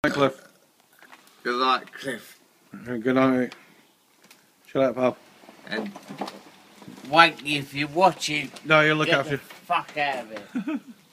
Hi, Cliff. Good night, Cliff. Good night, mate. Chill out, pal. And Wanky, if you're watching, No, you look get after the fuck out of it.